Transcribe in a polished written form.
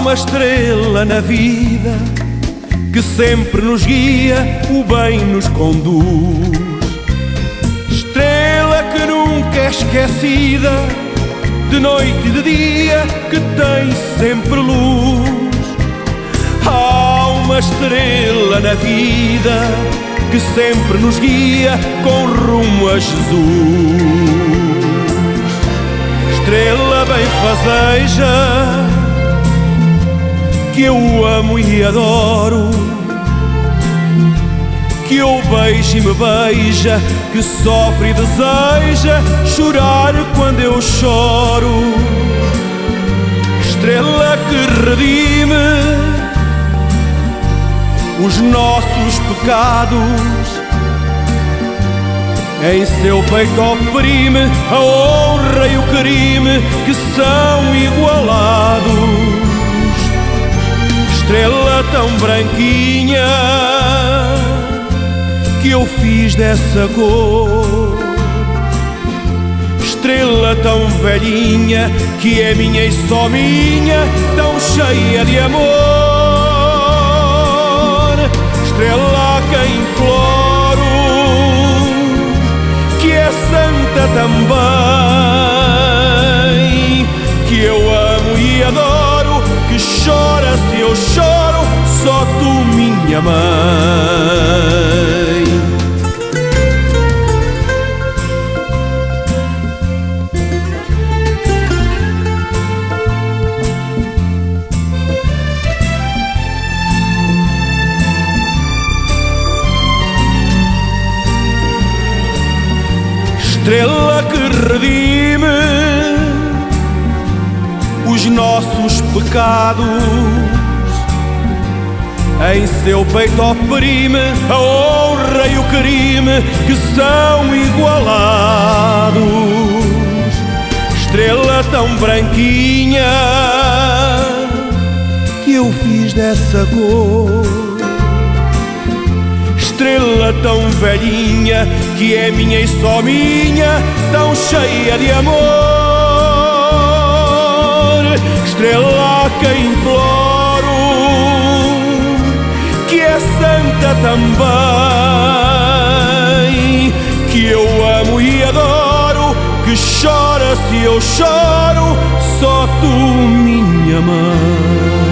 uma estrela na vida que sempre nos guia, o bem nos conduz. Estrela que nunca é esquecida, de noite e de dia, que tem sempre luz. Há uma estrela na vida que sempre nos guia com rumo a Jesus. Estrela benfazeja, que eu amo e adoro, que eu beijo e me beija, que sofre e deseja chorar quando eu choro. Estrela que redime os nossos pecados, em seu peito oprime a honra e o crime que são igualados. Estrela tão branquinha que eu fiz dessa cor, estrela tão velhinha que é minha e só minha, tão cheia de amor. Estrela a quem imploro, que é santa também, que eu amo e adoro, que chora se eu choro, só tu, minha mãe. Estrela que redime os nossos pecados, em seu peito oprime a honra e o crime que são igualados. Estrela tão branquinha que eu fiz dessa cor, estrela tão velhinha que é minha e só minha, tão cheia de amor. Estrela a quem imploro, que é santa também, que eu amo e adoro, que chora se eu choro, só tu, minha mãe.